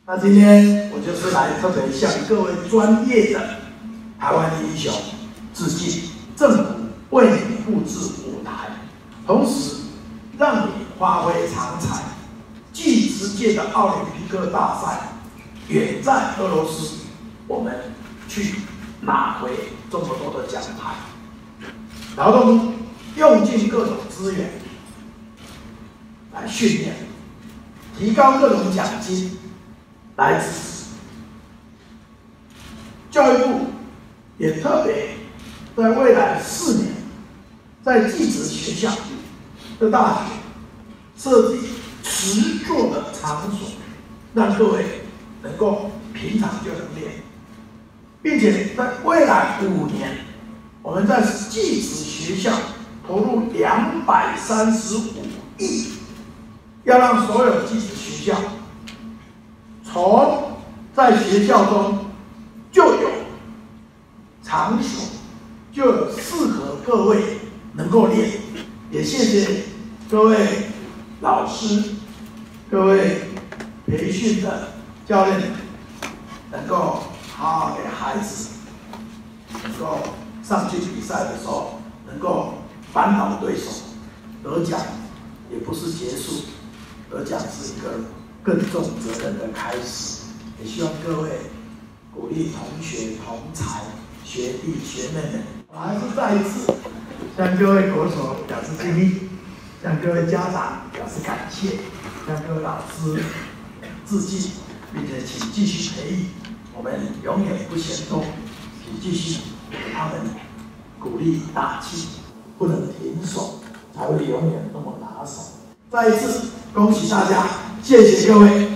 那今天我就是来特别向各位专业的台湾英雄致敬，政府为你布置舞台，同时让你发挥长才。技职界的奥林匹克大赛远在俄罗斯，我们去拿回这么多的奖牌，劳动部用尽各种资源来训练，提高各种奖金来支持。教育部也特别在未来4年，在技职学校的大学设计实作的场所，让各位能够平常就能练，并且在未来5年，我们在技职学校投入235亿，要让所有技职学校从在学校中就有场所，就有适合各位能够练。也谢谢各位老师、各位培训的教练能够好好给孩子能够上去比赛的时候能够扳倒对手，得奖也不是结束，得奖是一个更重责任的开始。也希望各位鼓励同学、同才、学弟学妹们。我还是再一次向各位国手表示敬意，向各位家长表示感谢，向各位老师致敬，并且请继续培育，我们永远不嫌多，请继续给他们鼓励打气，不能停手，才会永远那么拿手。再一次恭喜大家，谢谢各位。